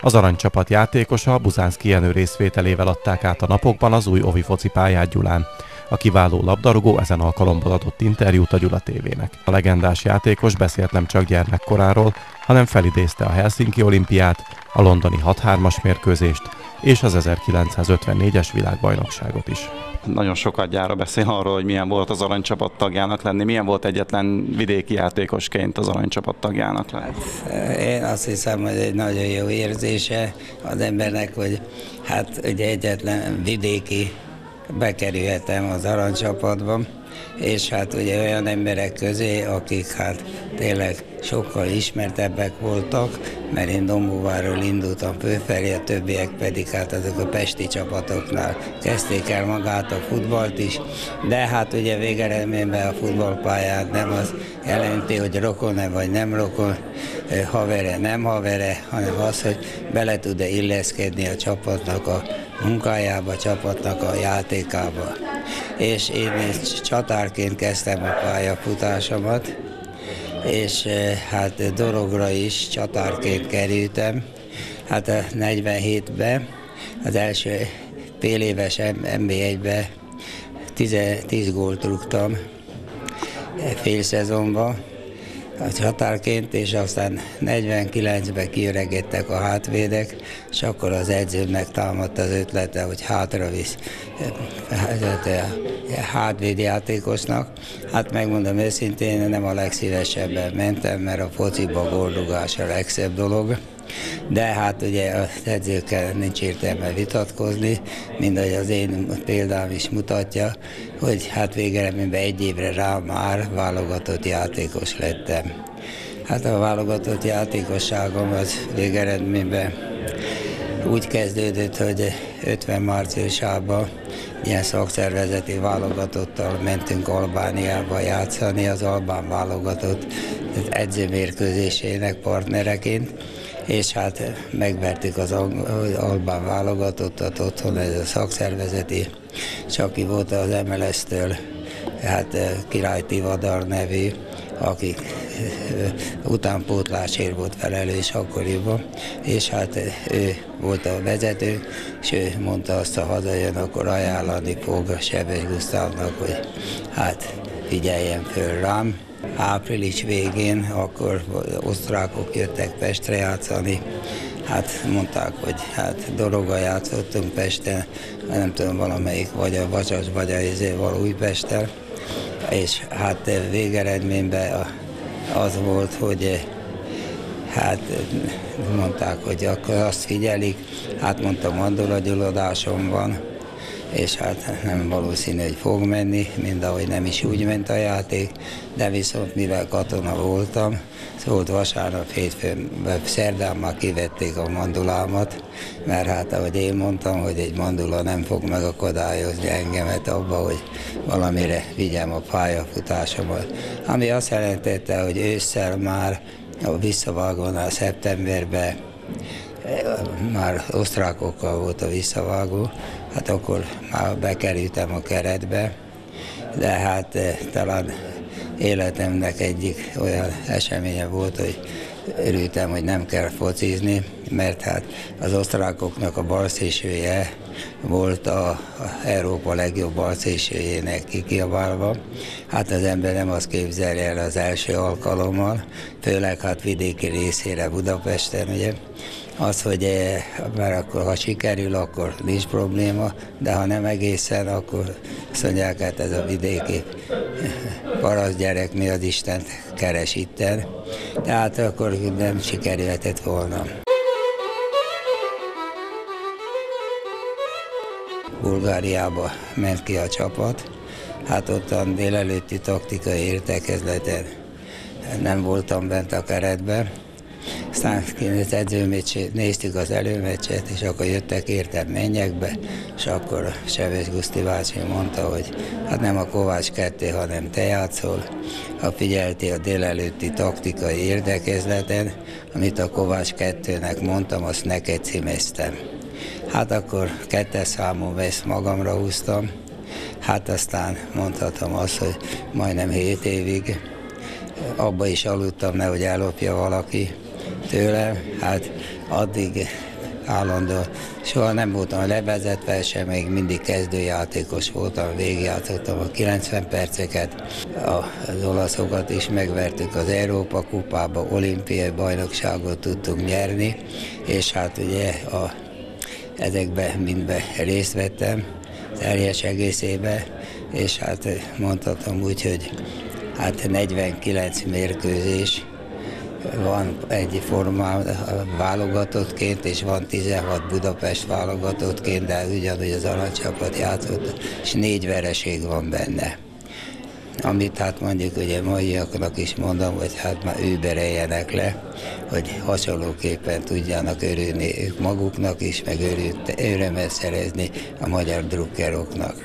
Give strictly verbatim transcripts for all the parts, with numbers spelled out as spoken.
Az aranycsapat játékosa Buzánszky Jenő részvételével adták át a napokban az új Ovi focipályát Gyulán. A kiváló labdarúgó ezen alkalomból adott interjút a Gyula té vének. A legendás játékos beszélt nem csak gyermekkoráról, hanem felidézte a Helsinki olimpiát, a londoni hat hármas mérkőzést és az ezerkilencszázötvennégyes világbajnokságot is. Nagyon sokat gyára beszél arról, hogy milyen volt az aranycsapat tagjának lenni. Milyen volt egyetlen vidéki játékosként az aranycsapat tagjának lenni? Hát, én azt hiszem, hogy egy nagyon jó érzése az embernek, hogy hát ugye egyetlen vidéki bekerülhetem az aranycsapatba, és hát ugye olyan emberek közé, akik hát tényleg sokkal ismertebbek voltak, mert én Dombóvárról indultam fölfelé, a többiek pedig hát azok a pesti csapatoknál kezdték el magát a futballt is, de hát ugye végeredményben a futballpályát nem az jelenti, hogy rokon-e vagy nem rokon, havere, nem havere, hanem az, hogy bele tud-e illeszkedni a csapatnak a munkájába, a csapatnak a játékába. És én csatárként kezdtem a pályafutásomat, és hát Dorogra is csatárként kerültem. Hát a negyvenhétben, az első fél éves en bé egyben tíz gólt rúgtam fél szezonban a csatárként, és aztán negyvenkilencben kiöregedtek a hátvédek, és akkor az edzőmnek támadt az ötlete, hogy hátra visz hátvédjátékosnak. Hát megmondom őszintén, nem a legszívesebben mentem, mert a fociba góldugás a legszebb dolog. De hát ugye az edzőkkel nincs értelme vitatkozni, mindahogy az én példám is mutatja, hogy hát végeredményben egy évre rá már válogatott játékos lettem. Hát a válogatott játékosságom az végeredményben úgy kezdődött, hogy ötven márciusában ilyen szakszervezeti válogatottal mentünk Albániába játszani, az albán válogatott edzőmérkőzésének partnereként, és hát megvertük az albán válogatottat otthon, ez a szakszervezeti, és aki volt az em el es-től, hát Király Tivadar nevű, aki utánpótlásért volt felelős akkoriban, és hát ő volt a vezető, és ő mondta azt, ha hazajön, akkor ajánlani fog a Sebestyén Gusztávnak, hogy hát figyeljen föl rám. Április végén akkor osztrákok jöttek Pestre játszani, hát mondták, hogy hát Doroga játszottunk Pesten, nem tudom, valamelyik, vagy a Vasas, vagy a Izéval Újpesten, és hát végeredményben az volt, hogy hát mondták, hogy akkor azt figyelik, hát mondtam, mandulagyulladásom van, és hát nem valószínű, hogy fog menni, mind ahogy nem is úgy ment a játék, de viszont mivel katona voltam, szóval vasárnap, hétfőn, szerdán már kivették a mandulámat, mert hát ahogy én mondtam, hogy egy mandula nem fog megakadályozni engemet abba, hogy valamire vigyem a pályafutásomat. Ami azt jelentette, hogy ősszel már a visszavágónál szeptemberben már osztrákokkal volt a visszavágó, hát akkor már bekerültem a keretbe, de hát talán életemnek egyik olyan eseménye volt, hogy örültem, hogy nem kell focizni, mert hát az osztrákoknak a balszélsője volt a, a Európa legjobb balszélsőjének kikiabálva. Hát az ember nem azt képzelje el az első alkalommal, főleg hát vidéki részére Budapesten, ugye. Az, hogy már akkor, ha sikerül, akkor nincs probléma, de ha nem egészen, akkor azt mondják, hát ez a vidéki parasztgyerek mi az Istent keres itten. Tehát akkor nem sikerülhetett volna. Bulgáriába ment ki a csapat, hát ottan délelőtti taktikai értekezleten nem voltam bent a keretben. Aztán az edzőmeccset, néztük az előmeccset, és akkor jöttek, értem, menjek be, és akkor Sebestyén Guszti bácsi mondta, hogy hát nem a Kovács kettő, hanem te játszol. Ha figyelti a délelőtti taktikai érdekezleten, amit a Kovács kettőnek mondtam, azt neked címeztem. Hát akkor kettes számú vesz magamra húztam, hát aztán mondhatom azt, hogy majdnem hét évig abba is aludtam, nehogy ellopja valaki tőlem, hát addig állandóan. Soha nem voltam levezetve sem, még mindig kezdőjátékos voltam, végigjátszottam a kilencven perceket. Az olaszokat is megvertük az Európa kupába, olimpiai bajnokságot tudtunk nyerni, és hát ugye a, ezekben mindben részt vettem, teljes egészében, és hát mondhatom úgy, hogy hát negyvenkilenc mérkőzés van egy formán válogatottként, és van tizenhat Budapest válogatottként, de ugyanúgy az aranycsapat játszott, és négy vereség van benne. Amit hát mondjuk ugye maiaknak is mondom, hogy hát már übereljenek le, hogy hasonlóképpen tudjanak örülni ők maguknak is, meg örömet szerezni a magyar drukkeroknak.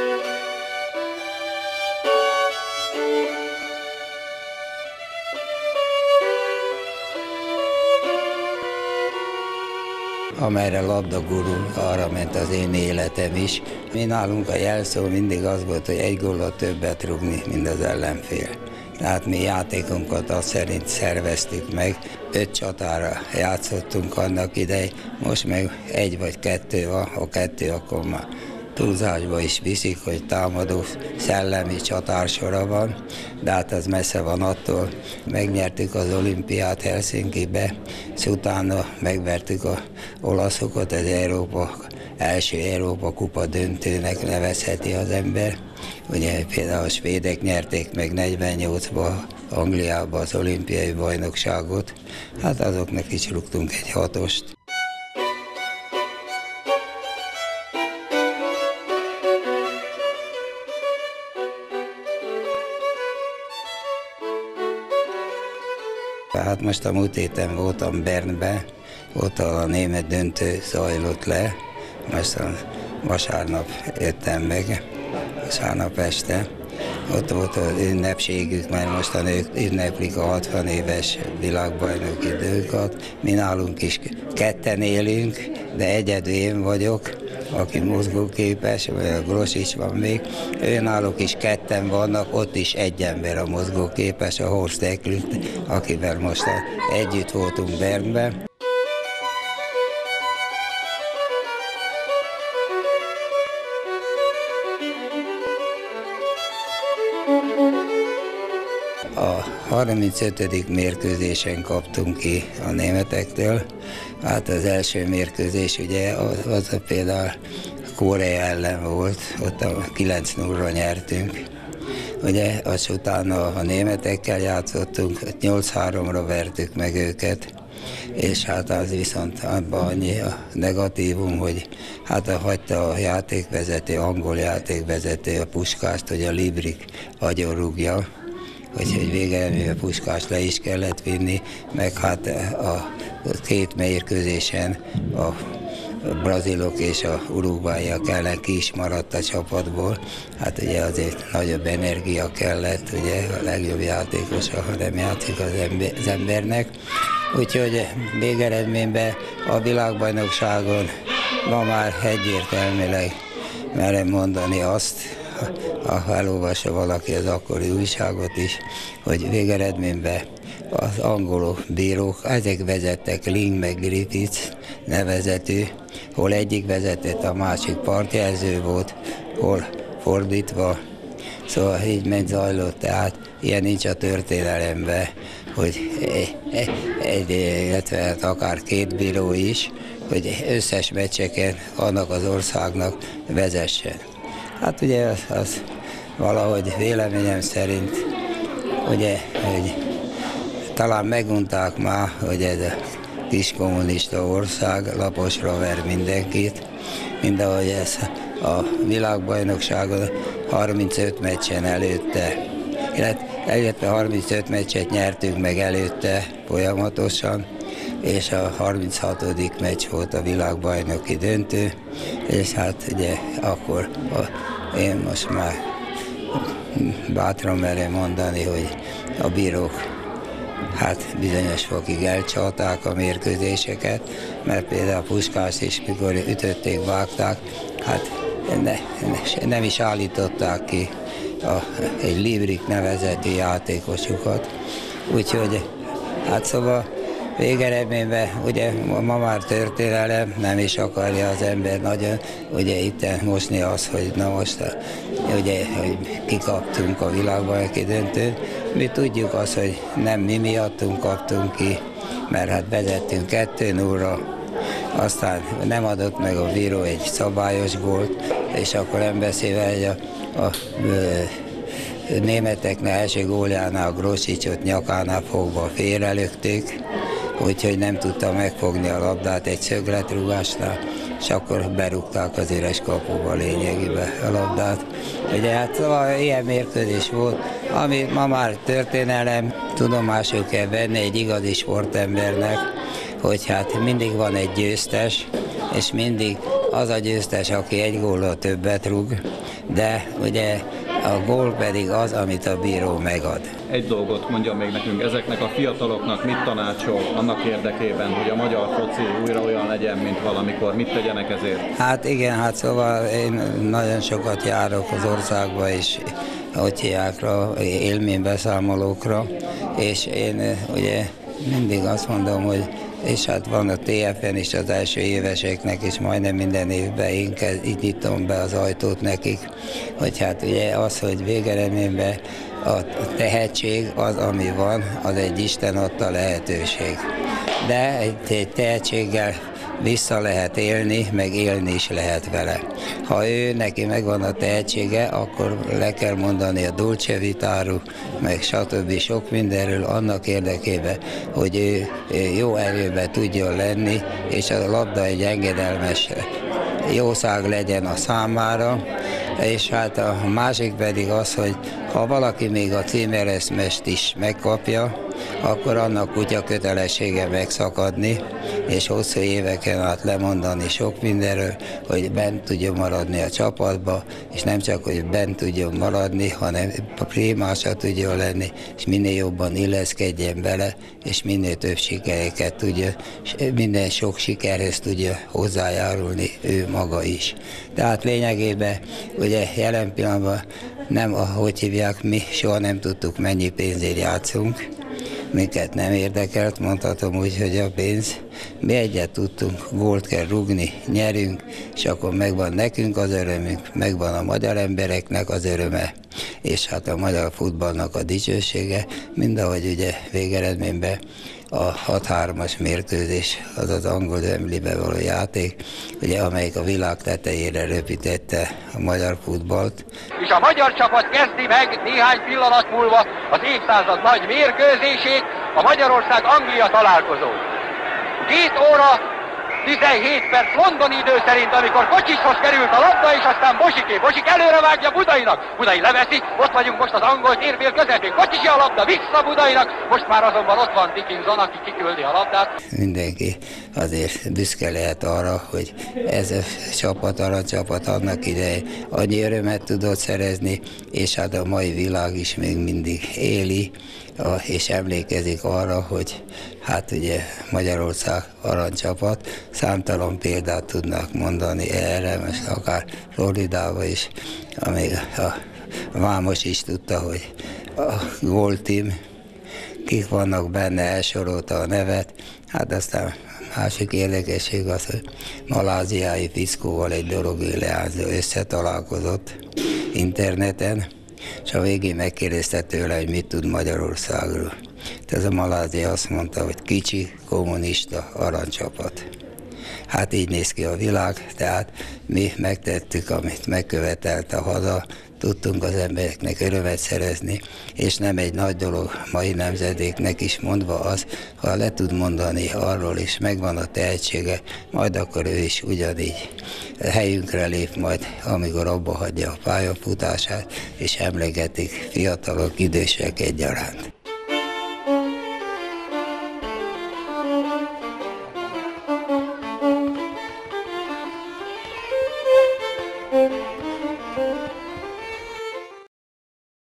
Amerre labdagurul, arra ment az én életem is. Mi nálunk a jelszó mindig az volt, hogy egy góllal többet rúgni, mint az ellenfél. Tehát mi játékunkat azt szerint szerveztük meg, öt csatára játszottunk annak idején, most meg egy vagy kettő van, ha kettő, akkor már túlzásba is viszik, hogy támadó szellemi csatársora van, de hát az messze van attól. Megnyertük az olimpiát Helsinkibe, és utána megvertük az olaszokat, az Európa, első Európa kupa döntőnek nevezheti az ember. Ugye például a svédek nyerték meg negyvennyolcban Angliában az olimpiai bajnokságot, hát azoknak is rúgtunk egy hatost. Hát most a múlt héten voltam Bernben, ott a német döntő zajlott le, most a vasárnap jöttem meg, vasárnap este. Ott volt az ünnepségük, mert most a nők ünneplik a hatvan éves világbajnoki időkat. Mi nálunk is ketten élünk, de egyedül én vagyok, aki mozgóképes, vagy a Grosics van még. Ő náluk is ketten vannak, ott is egy ember a mozgóképes, a Horst Eklund, akivel most együtt voltunk Bernben. A harmincötödik mérkőzésen kaptunk ki a németektől. Hát az első mérkőzés ugye az, az például Korea ellen volt, ott a kilenc nullra nyertünk. Ugye az utána a németekkel játszottunk, nyolc háromra vertük meg őket, és hát az viszont abban annyi a negatívum, hogy hát hagyta a játékvezető, angol játékvezető a Puskást, hogy a Librik agyonrúgja, hogy végeredményben a Puskást le is kellett vinni, meg hát a két mérkőzésen a brazilok és a uruguayiak ellen ki is maradt a csapatból. Hát ugye azért nagyobb energia kellett, ugye a legjobb játékos, ha nem játszik az, ember, az embernek. Úgyhogy végeredményben a világbajnokságon ma már egyértelműleg merem mondani azt, ha elolvassa valaki az akkori újságot is, hogy végeredményben az angolok bírók, ezek vezettek, Ling meg Griffiths nevezetű, hol egyik vezetett, a másik partjelző volt, hol fordítva. Szóval így ment zajlott, tehát ilyen nincs a történelemben, hogy egy, egy, illetve hát akár két bíró is, hogy összes meccseken annak az országnak vezessen. Hát ugye az, az valahogy véleményem szerint, ugye, hogy talán megunták már, hogy ez a kis kommunista ország laposra ver mindenkit, mint ahogy ez a világbajnokságon harmincöt meccsen előtte, illetve harmincöt meccset nyertünk meg előtte folyamatosan, és a harminchatodik meccs volt a világbajnoki döntő, és hát ugye akkor a, én most már bátran merem mondani, hogy a bírók hát bizonyos fokig elcsalták a mérkőzéseket, mert például Puskás is, mikor ütötték, vágták, hát ne, ne, nem is állították ki a, egy Librik nevezeti játékosukat. Úgyhogy hát szóval végeredményben ugye ma már történelem, nem is akarja az ember nagyon, ugye itt mosni az, hogy na most ugye, hogy kikaptunk a világbajnoki döntőn. Mi tudjuk azt, hogy nem mi miattunk kaptunk ki, mert hát vezettünk kettő nullra, aztán nem adott meg a bíró egy szabályos gólt, és akkor nem beszélve, hogy a, a, a németeknek első góljánál a Grosicsot nyakánál fogva félrelökték, úgyhogy nem tudta megfogni a labdát egy szögletrugásnál, és akkor berúgták az üres kapuba lényegében a labdát. Ugye hát szóval ilyen mérkőzés volt, ami ma már történelem, tudomásul kell venni egy igazi sportembernek, hogy hát mindig van egy győztes, és mindig az a győztes, aki egy góllal többet rúg, de ugye a gól pedig az, amit a bíró megad. Egy dolgot mondja még nekünk, ezeknek a fiataloknak mit tanácsol annak érdekében, hogy a magyar foci újra olyan legyen, mint valamikor, mit tegyenek ezért? Hát igen, hát szóval én nagyon sokat járok az országba, és atyákra, élménybeszámolókra, és én ugye mindig azt mondom, hogy és hát van a té ef en is az első éveseknek, és majdnem minden évben én így nyitom be az ajtót nekik, hogy hát ugye az, hogy végeredményben a tehetség az, ami van, az egy Isten adta lehetőség. De egy, egy tehetséggel vissza lehet élni, meg élni is lehet vele. Ha ő, neki megvan a tehetsége, akkor le kell mondani a Dolce Vitaról, meg stb. Sok mindenről annak érdekében, hogy ő, ő jó erőben tudjon lenni, és a labda egy engedelmes jószág legyen a számára, és hát a másik pedig az, hogy ha valaki még a címereszmest is megkapja, akkor annak kutya kötelessége megszakadni, és hosszú éveken át lemondani sok mindenről, hogy bent tudjon maradni a csapatba, és nem csak, hogy bent tudjon maradni, hanem primása tudjon lenni, és minél jobban illeszkedjen bele, és minél több sikereket tudja, és minden sok sikerhez tudja hozzájárulni ő maga is. Tehát lényegében ugye jelen pillanatban nem, ahogy hívják, mi soha nem tudtuk, mennyi pénzért játszunk, minket nem érdekelt, mondhatom úgy, hogy a pénz. Mi egyet tudtunk, gólt kell rúgni, nyerünk, és akkor megvan nekünk az örömünk, megvan a magyar embereknek az öröme, és hát a magyar futballnak a dicsősége, mindahogy ugye végeredményben a hat hármas mérkőzés, az az angol Wembleybe való játék, ugye, amelyik a világ tetejére röpítette a magyar futballt. És a magyar csapat kezdi meg néhány pillanat múlva az évszázad nagy mérkőzését, a Magyarország-Anglia találkozó. Két óra tizenhét perc London idő szerint, amikor Kocsicshoz került a labda, és aztán Bozsiké. Bozsik előre vágja Budainak. Budai leveszi, ott vagyunk most az angol térfél közepén. Kocsicsi a labda, vissza Budainak, most már azonban ott van Dickinson, aki kiküldi a labdát. Mindenki azért büszke lehet arra, hogy ez a csapat, aranycsapat annak idején annyi örömet tudott szerezni, és hát a mai világ is még mindig éli, és emlékezik arra, hogy hát ugye Magyarország aranycsapat, számtalan példát tudnak mondani erre, most akár Floridába is, amíg a Vámos is tudta, hogy a Gold Team, kik vannak benne, elsorolta a nevet, hát aztán másik érdekesség az, hogy maláziai fickóval egy dorogi leányzó összetalálkozott interneten, és a végén megkérdezte tőle, hogy mit tud Magyarországról. Ez a Malázia azt mondta, hogy kicsi, kommunista aranycsapat. Hát így néz ki a világ, tehát mi megtettük, amit megkövetelt a haza, tudtunk az embereknek örömet szerezni, és nem egy nagy dolog mai nemzedéknek is mondva az, ha le tud mondani arról is, megvan a tehetsége, majd akkor ő is ugyanígy helyünkre lép majd, amikor abba hagyja a pályafutását, és emlegetik fiatalok, idősek egyaránt. Thank you.